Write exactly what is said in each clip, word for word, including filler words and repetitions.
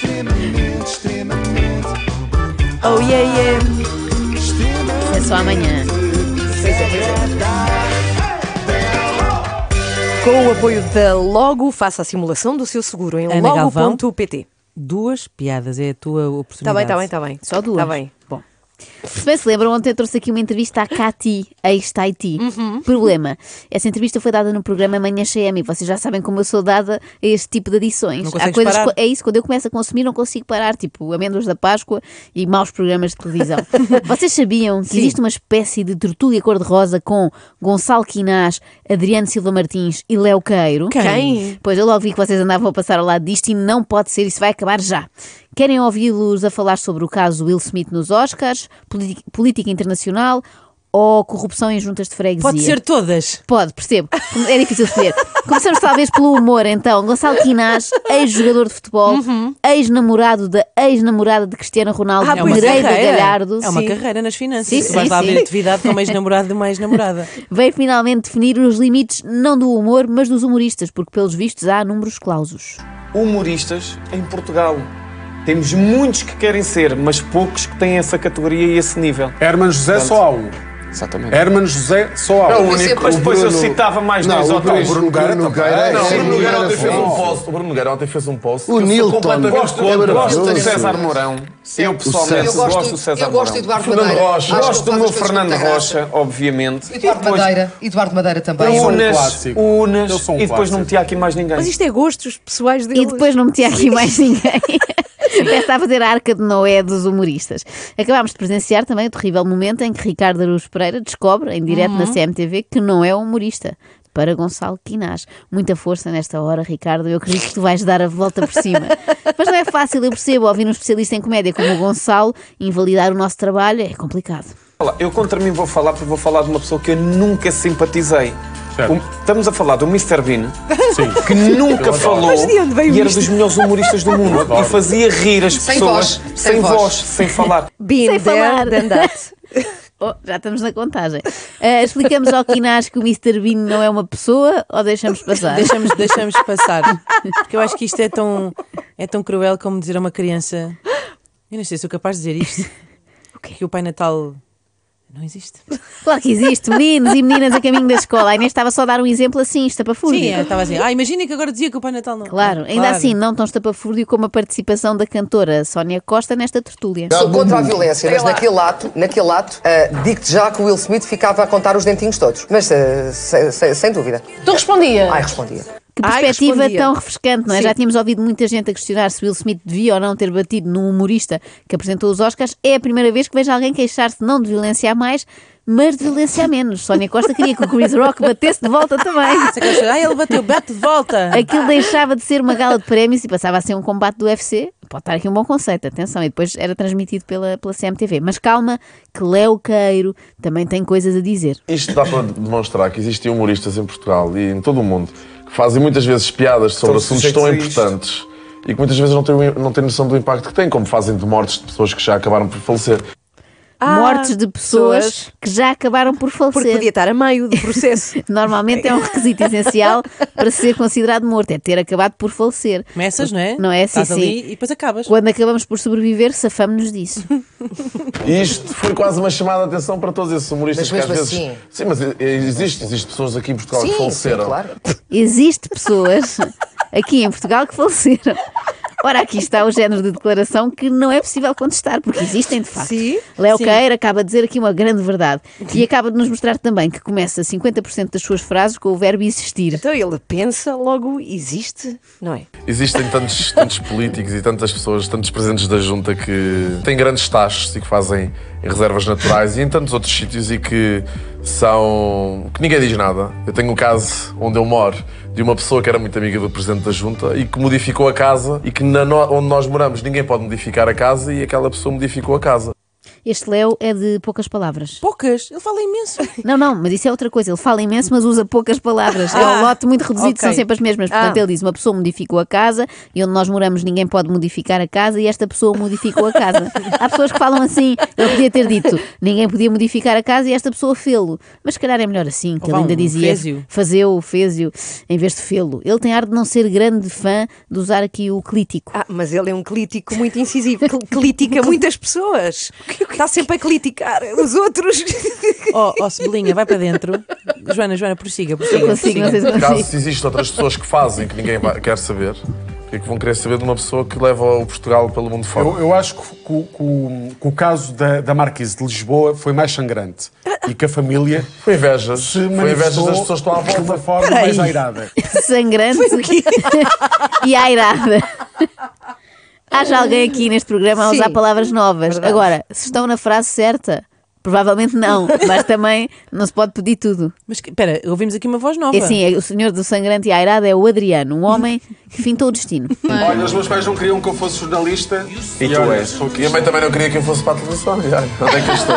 Extremamente, extremamente. Oh yeah, yeah. É só amanhã. Pois é, pois é. Com o apoio da Logo, faça a simulação do seu seguro em Ana logo Galvão. ponto pt. Duas piadas, é a tua oportunidade. Está bem, está bem, está bem. Só duas. Está bem. Bom. Se bem se lembram, ontem eu trouxe aqui uma entrevista à Cati, ex-Taiti. Uhum. Problema, essa entrevista foi dada no programa Manhã C M e vocês já sabem como eu sou dada a este tipo de adições. Não Há consegues coisas, parar. É isso, quando eu começo a consumir não consigo parar, tipo amêndoas da Páscoa e maus programas de televisão. Vocês sabiam que Sim. existe uma espécie de tertúlia cor-de-rosa com Gonçalo Quinás, Adriano Silva Martins e Léo Queiro? Quem? Pois eu logo vi que vocês andavam a passar ao lado disto e não pode ser, isso vai acabar já. Querem ouvi-los a falar sobre o caso Will Smith nos Oscars, política, política internacional ou corrupção em juntas de freguesia? Pode ser todas. Pode, percebo. É difícil escolher. Começamos talvez pelo humor, então. Gonçalo Quinás, ex-jogador de futebol, Uhum. ex-namorado da ex-namorada de Cristiano Ronaldo, Ah, pois é. Nereida Carreira. Galhardo. É uma Sim. carreira nas finanças. Sim, Tu sim, vais lá sim. ver atividade como ex-namorado de uma ex-namorada. Veio finalmente definir os limites não do humor, mas dos humoristas, porque pelos vistos há números clausos. Humoristas em Portugal. Temos muitos que querem ser, mas poucos que têm essa categoria e esse nível. Herman José só há um. Exatamente. Herman José só há É o um. único, mas depois eu citava mais dois ou três. Bruno Nogueira Bruno também. Nogueira, Não, sim, Bruno Nogueira Nogueira ontem fez um foi. post. O Bruno Nogueira ontem fez um post. O que eu sou Nilton. completamente Gosto, contra. gosto do maravilhoso. César Mourão. Eu pessoalmente César. gosto, gosto- do César eu gosto Mourão. de Eduardo Fernando Madeira. Rocha. Acho Gosto que do ele meu faz as coisas Fernando com muita Rocha, obviamente. E Eduardo depois Madeira, Eduardo Madeira também. Eles são um Unas, clássico. Unas, Eles são um e depois não clássico. metia aqui mais ninguém. Mas isto é gostos pessoais deles. E depois não metia aqui mais ninguém. Parece estar a fazer a arca de Noé dos humoristas. Acabámos de presenciar também o terrível momento em que Ricardo Araújo Pereira descobre, em direto na C M T V, que não é um humorista. Para Gonçalo Quinás. Muita força nesta hora, Ricardo. Eu acredito que tu vais dar a volta por cima. Mas não é fácil, eu percebo. Ouvir um especialista em comédia como o Gonçalo invalidar o nosso trabalho é complicado. Olha, eu contra mim vou falar porque vou falar de uma pessoa que eu nunca simpatizei. Certo. O- estamos a falar do mister Bean, Sim. que nunca falou Mas de onde veio e era isto? dos melhores humoristas do mundo e fazia rir as Sem pessoas voz, sem sem voz, voz. sem falar. Been Sem falar. there, done that. Oh, já estamos na contagem. Ah, explicamos ao Quinás que o mister Bean não é uma pessoa ou deixamos passar? Deixamos, deixamos passar. Porque eu acho que isto é tão, é tão cruel como dizer a uma criança: eu não sei se sou capaz de dizer isto. Que o Pai Natal não existe. Claro que existe, meninos e meninas a caminho da escola. A Inês estava só a dar um exemplo assim, estapafúrdio. Sim, eu estava assim. Ah, imagina que agora dizia que o Pai Natal não. Claro, ainda assim, não tão estapafúrdio como a participação da cantora Sónia Costa nesta tertúlia. Sou contra a violência, mas naquele ato, naquele ato ah, digo-te já que o Will Smith ficava a contar os dentinhos todos. Mas ah, sem, sem- sem dúvida. Tu respondia. Ai, respondia. Que Ai, perspectiva respondia. tão refrescante, não é? Sim. Já tínhamos ouvido muita gente a questionar se Will Smith devia ou não ter batido num humorista que apresentou os Oscars. É a primeira vez que vejo alguém queixar-se não de violência a mais, mas de violência a menos. Sónia Costa queria que o Chris Rock batesse de volta também. Ah, ele bateu, bate de volta. Aquilo deixava de ser uma gala de prémios e passava a ser um combate do U F C. Pode estar aqui um bom conceito, atenção. E depois era transmitido pela, pela C M T V. Mas calma, que Léo Queiro também tem coisas a dizer. Isto dá para demonstrar que existem humoristas em Portugal e em todo o mundo que fazem muitas vezes piadas sobre Estão assuntos tão sujeitos a isto. importantes e que muitas vezes não têm, não têm noção do impacto que têm, como fazem de mortes de pessoas que já acabaram por falecer. Ah, Mortes de pessoas, pessoas que já acabaram por Porque falecer. podia estar a meio do processo. Normalmente é um requisito essencial para ser considerado morto, é ter acabado por falecer. Começas, não é? Não é? Sim, Estás sim. ali e depois acabas. Quando acabamos por sobreviver, safamos-nos disso. E isto foi quase uma chamada de atenção para todos esses humoristas Mas que às mesmo vezes. assim- Sim, mas existe, existe pessoas aqui em Portugal que Sim, sim, faleceram. claro. Existe pessoas aqui em Portugal que faleceram. Ora, aqui está o género de declaração que não é possível contestar, porque existem de facto. Sim, Léo sim. Queiro acaba de dizer aqui uma grande verdade e acaba de nos mostrar também que começa cinquenta por cento das suas frases com o verbo existir. Então ele pensa, logo existe, não é? Existem tantos, tantos políticos e tantas pessoas, tantos presidentes da junta que têm grandes taxas e que fazem em reservas naturais e em tantos outros sítios e que são... que ninguém diz nada. Eu tenho um caso onde eu moro de uma pessoa que era muito amiga do presidente da junta e que modificou a casa e que na no... onde nós moramos ninguém pode modificar a casa e aquela pessoa modificou a casa. Este Léo é de poucas palavras. Poucas? Ele fala imenso. Não, não, mas isso é outra coisa. Ele fala imenso, mas usa poucas palavras. É Ah, um lote muito reduzido, ok. são sempre as mesmas. Portanto, Ah. ele diz: uma pessoa modificou a casa e onde nós moramos ninguém pode modificar a casa e esta pessoa modificou a casa. Há pessoas que falam assim. Ele podia ter dito: ninguém podia modificar a casa e esta pessoa fê-lo. Mas se calhar é melhor assim, que Ou ele vá, ainda um dizia fez-o. fazeu, fez-o, em vez de fê-lo. Ele tem ar de não ser grande fã de usar aqui o clítico. Ah, mas ele é um clítico muito incisivo. Cl- Clitica muitas pessoas. Está sempre a cliticar os outros. Ó, oh, Cebolinha, vai para dentro. Joana, Joana, prossiga, prossiga. Eu consigo, não sei se Caso consigo. se existem outras pessoas que fazem que ninguém vai- quer saber, porque é que vão querer saber de uma pessoa que leva o Portugal pelo mundo fora? Eu, eu acho que, que o- que o- que o caso da, da Marquise de Lisboa foi mais sangrante e que a família Foi invejas. se Foi invejas manifestou das pessoas que estão à de uma volta. forma mais airada. Sangrante e airada. Haja alguém aqui neste programa a usar Sim, palavras novas. verdade. Agora, se estão na frase certa, provavelmente não, mas também não se pode pedir tudo. Mas que- espera, ouvimos aqui uma voz nova. É assim, é- o senhor do sangrante e airado é o Adriano, um homem que fintou o destino. Olha, os meus pais não queriam que eu fosse jornalista. E tu olha, és? sou aqui. E a mãe também não queria que eu fosse para a televisão. E olha, onde é que eu estou?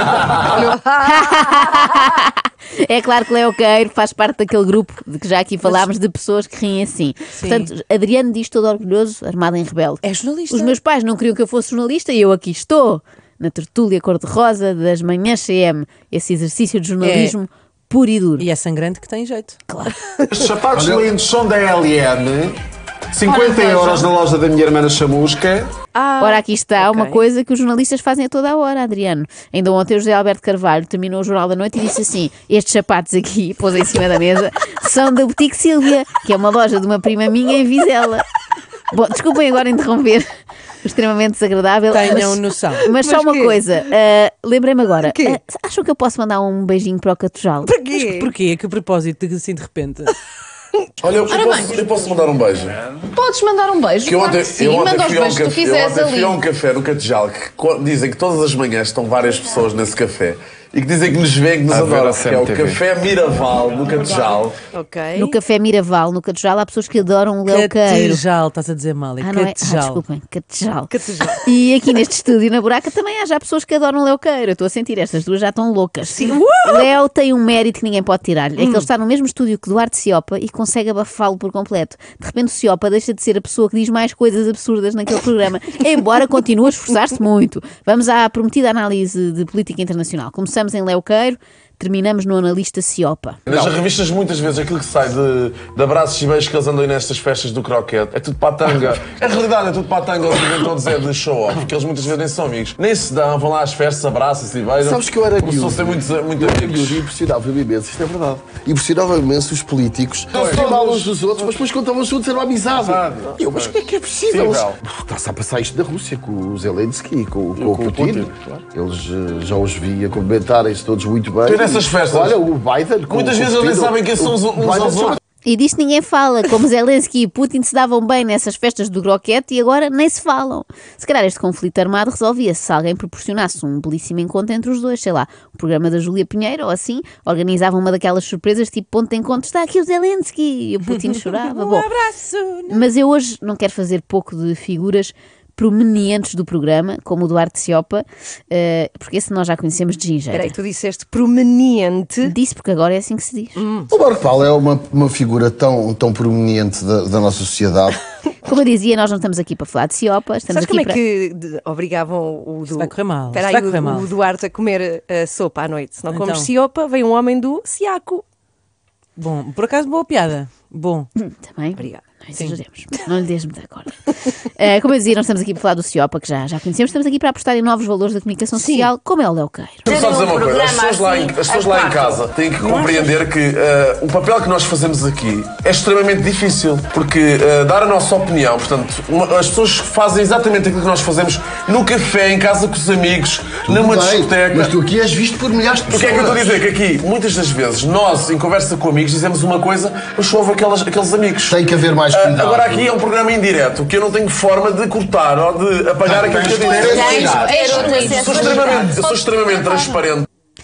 É claro que Léo Queiro faz parte daquele grupo de que já aqui falámos de pessoas que riem assim. Portanto, Adriano diz todo orgulhoso, armado em rebelde. É jornalista. Os meus pais não queriam que eu fosse jornalista e eu aqui estou, na tertúlia cor-de-rosa das manhãs C M. Esse exercício de jornalismo puro e duro. E é sangrante que tem jeito. Estes sapatos lindos são da L M. cinquenta euros na loja da minha irmã na Chamusca. Ora, aqui está ok. uma coisa que os jornalistas fazem a toda a hora, Adriano. Ainda ontem o José Alberto Carvalho terminou o Jornal da Noite e disse assim: estes sapatos aqui, pôs em cima da mesa, são da Boutique Sílvia, que é uma loja de uma prima minha em Vizela. Bom, desculpem agora interromper o extremamente desagradável. Tenham mas, noção. mas só Mas uma quê? coisa, ah, lembrei-me agora. Quê? Ah, acham que eu posso mandar um beijinho para o Catujal? Para quê? Porquê? Que propósito, de- assim de repente? Olha, eu, eu, posso, eu posso mandar um beijo. Podes mandar um beijo, Que eu claro ontem, que sim, eu ontem manda os fui a um beijos que tu café, eu quiseres ontem fui ali. a um café no Catejal que co- dizem que todas as manhãs estão várias pessoas nesse café e que dizem que nos veem, que nos A ver adoram. a Que é o C M T V. Café Miraval no Catejal. Ok. No Café Miraval, no Catujal, há pessoas que adoram o Léo Queiro. Catejal, estás a dizer mal. É Ah, não é? Ah, catejal. desculpem, Catejal. Catejal. E aqui neste estúdio, na Buraca, também há já pessoas que adoram Léo Queiro. Eu estou a sentir, estas duas já estão loucas. Sim. Léo tem um mérito que ninguém pode tirar-lhe. É que ele está no mesmo estúdio que Duarte Ciopa e consegue abafá-lo por completo. De repente o Ciopa deixa de ser a pessoa que diz mais coisas absurdas naquele programa, embora continue a esforçar-se muito. Vamos à prometida análise de política internacional. Começamos em Léo Queiro, terminamos no analista Ciopa. Nas revistas, muitas vezes, aquilo que sai de, de abraços e beijos que eles andam aí nestas festas do croquete é tudo para a tanga. A realidade é tudo para a tanga, eles inventam dizer de show-off, porque eles muitas vezes nem são amigos. Nem se dão, vão lá às festas, abraçam-se e beijam. Sabes que eu era Como se miúdo. fossem muito, muito Eu era amigos. miúdo e impressionava-me imenso, isto é verdade. Impressionava imenso os políticos. Não se falavam uns dos outros, mas depois contavam os outros, era uma amizade. E eu, mas como é que é possível? Possível. Está-se a passar isto na Rússia, com o Zelensky e com, com com o o Putin. Putin, claro. Eles eh, já os vi a comentarem-se todos muito bem. Tu nessas festas, Olha, o Biden. com- muitas com vezes o eles nem Putin, sabem quem são uns- o uns Biden aos só- outros. E disto ninguém fala, como Zelensky e Putin se davam bem nessas festas do croquete e agora nem se falam. Se calhar este conflito armado resolvia-se se alguém proporcionasse um belíssimo encontro entre os dois, sei lá, o programa da Júlia Pinheiro ou assim, organizava uma daquelas surpresas tipo ponto de encontro, está aqui o Zelensky, e o Putin chorava. Um Bom, abraço. mas eu hoje não quero fazer pouco de figuras prominentes do programa, como o Duarte Ciopa, eh, porque esse nós já conhecemos de gingeira. Espera aí, tu disseste prominente. Disse porque agora é assim que se diz. O Marco Paulo é uma, uma figura tão, tão prominente da, da nossa sociedade. Como eu dizia, nós não estamos aqui para falar de Ciopa, estamos Sabes aqui como é para... que de- obrigavam o, Isso du... vai correr mal, Espera isso aí, vai correr o, mal. o Duarte a comer a sopa à noite. Se não Então. comes ciopa, vem um homem do Siaco. Bom, por acaso boa piada. Bom. Também. Obrigada. Não exageremos. Não lhe des muita corda. Eh, como eu dizia, nós estamos aqui para falar do Ciopa, que já, já conhecemos. Estamos aqui para apostar em novos valores da comunicação social, como é o Léo Queiro. Deixa-me só dizer uma coisa, as pessoas, lá em, as pessoas lá em casa têm que compreender que eh, o papel que nós fazemos aqui é extremamente difícil, porque eh, dar a nossa opinião, portanto, uma- as pessoas fazem exatamente aquilo que nós fazemos no café, em casa com os amigos, numa Tudo bem, discoteca. mas tu aqui és visto por milhares de O pessoas. que é que eu estou a dizer? Que aqui, muitas das vezes, nós, em conversa com amigos, dizemos uma coisa, mas só houve aquelas, aqueles amigos. Tem que haver mais Ah, cuidado. agora aqui é um programa indireto, que eu não tenho forma de cortar ou de apagar aquilo que eu tens de disse. ter cuidado. É Eu sou extremamente, eu sou extremamente transparente.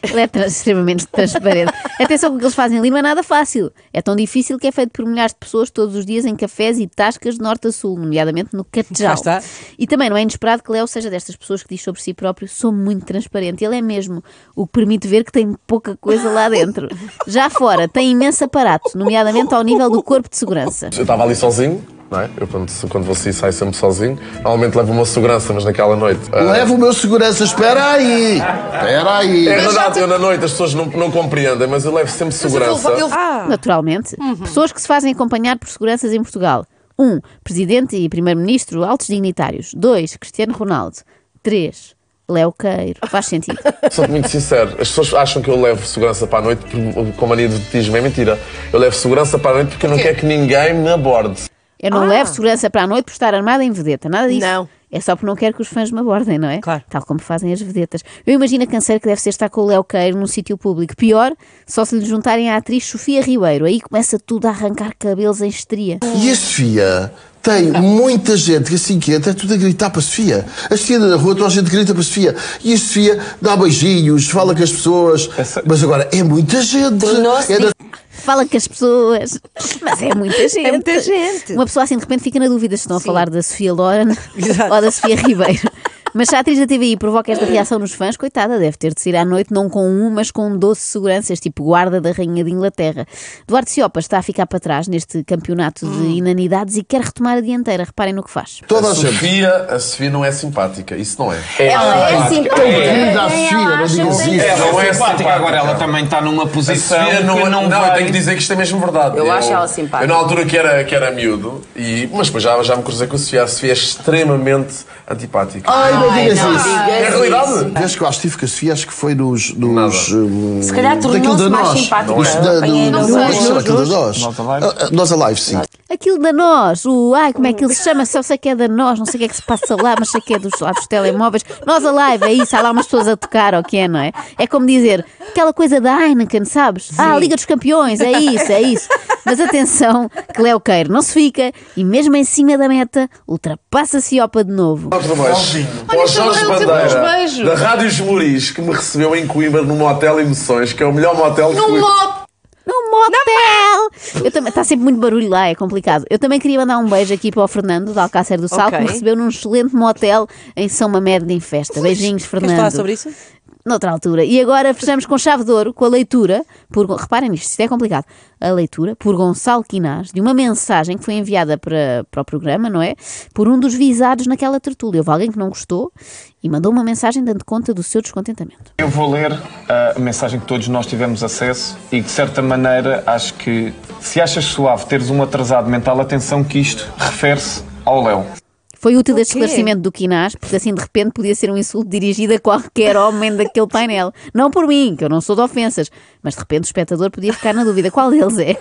Ele é trans- extremamente transparente. Atenção que o que eles fazem ali não é nada fácil. É tão difícil que é feito por milhares de pessoas todos os dias em cafés e tascas de norte a sul, nomeadamente no Catejal. Cá está. E também não é inesperado que Léo seja destas pessoas que diz sobre si próprio: sou muito transparente. Ele é mesmo, o que permite ver que tem pouca coisa lá dentro. Já fora, tem imenso aparato, nomeadamente ao nível do corpo de segurança. Eu estava ali sozinho, não é? Eu quando, quando vou sair, saio sempre sozinho. Normalmente levo uma segurança, mas naquela noite... ah, Leva o meu segurança, espera aí! Espera aí! É verdade, eu na noite as pessoas não, não compreendem, mas eu levo sempre segurança. Naturalmente. Pessoas que se fazem acompanhar por seguranças em Portugal. um. Presidente e Primeiro-Ministro, altos dignitários. dois. Cristiano Ronaldo. três. Léo Queiro. Faz sentido. Sou muito sincero, as pessoas acham que eu levo segurança para a noite por- com mania de vedetismo. É mentira. Eu levo segurança para a noite porque eu não quero que ninguém me aborde. Eu não levo segurança para a noite por estar armada em vedeta, nada disso. Não. É só porque não quero que os fãs me abordem, não é? Claro. Tal como fazem as vedetas. Eu imagino a canseira que deve ser estar com o Léo Queiro num sítio público. Pior, só se lhe juntarem à atriz Sofia Ribeiro. Aí começa tudo a arrancar cabelos em estria. E a Sofia tem muita gente que assim que entra é tudo a gritar para a Sofia. A Sofia na rua, toda a gente grita para a Sofia. E a Sofia dá beijinhos, fala com as pessoas. Mas agora é muita gente. É da... Fala com as pessoas. Mas é muita gente. É muita gente. Uma pessoa assim de repente fica na dúvida se estão Sim. a falar da Sofia Loren Exato. ou da Sofia Ribeiro. Mas se a atriz da T V I provoca esta reação nos fãs, coitada, deve ter de sair à noite não com um, mas com doze seguranças, tipo guarda da Rainha de Inglaterra. Duarte Siopa está a ficar para trás neste campeonato de inanidades e quer retomar a dianteira. Reparem no que faz. Toda A a gente. Sofia, a Sofia não é simpática, isso não é. Ela é simpática. Querida a Sofia, não digas isso. Ela Não é é simpática, simpática. agora ela também está numa A posição Sofia não, que não, não não vai... eu tenho que dizer que isto é mesmo verdade. Eu acho ela simpática. Eu na altura que era, que era miúdo, e, mas depois já, já me cruzei com a Sofia. A Sofia é extremamente antipática. Ai, não digas não isso. digas É a realidade. Desde que eu acho que estive com a Sofia, acho que foi nos... nos Nada. hum, Se calhar daquilo tornou-se da mais Nós. simpática. Dos- da- Apanhei do- não do- sei. como é que se chama aquilo da Nós? Nós Alive? Ah, ah, Nós Alive, sim. Aquilo da nós, o ai, como é que ele se chama? Só sei que é da nós, não sei o que é que se passa lá, mas sei que é dos, lá dos telemóveis. Nós Alive, é isso, há lá umas pessoas a tocar, ou o que é, não é? É como dizer, aquela coisa da Heineken, sabes? Ah, a Liga dos Campeões, é isso, é isso. Mas atenção, que Léo Queiro não se fica e mesmo em cima da meta, ultrapassa a Siopa de novo. Outro beijo. Para o Jorge Bandeira, da Rádio Esmoriz, que me recebeu em Coimbra no Motel Emoções, que é o melhor motel que fui. Num motel! Eu também, está sempre muito barulho lá, é complicado. Eu também queria mandar um beijo aqui para o Fernando, de Alcácer do Sal, Ok. que me recebeu num excelente motel em São Mamede em Festa. Beijinhos, Queres Fernando. falar sobre isso? Noutra altura. E agora fechamos com chave de ouro, com a leitura, por, reparem nisto, isto é complicado, a leitura por Gonçalo Quinás, de uma mensagem que foi enviada para, para o programa, não é? Por um dos visados naquela tertúlia. Houve alguém que não gostou e mandou uma mensagem dando conta do seu descontentamento. Eu vou ler a mensagem que todos nós tivemos acesso e, de certa maneira, acho que se achas suave teres um atrasado mental, atenção que isto refere-se ao Léo. Foi útil este quê? esclarecimento do Quinás, porque assim de repente podia ser um insulto dirigido a qualquer homem daquele painel. Não por mim, que eu não sou de ofensas, mas de repente o espectador podia ficar na dúvida qual deles é.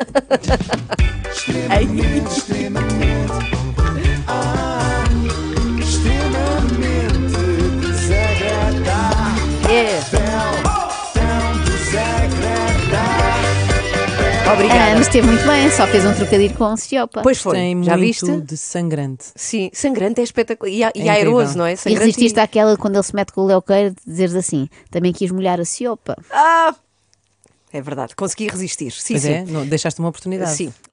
Extremamente, extremamente, ah, extremamente desagradável. É. Tão desagradável. Obrigada. Ah, mas esteve muito bem, só fez um trocadilho com o Siopa. Pois foi, Tem já muito viste? de sangrante. Sim, sangrante é espetacular. E, a- e É airoso, incrível. não é? E Sangrante resististe àquela quando ele se mete com o Léo Queiro de dizeres assim, também quis molhar a Siopa. Ah! É verdade, consegui resistir. Sim, Pois sim. é, não, deixaste uma oportunidade. Sim.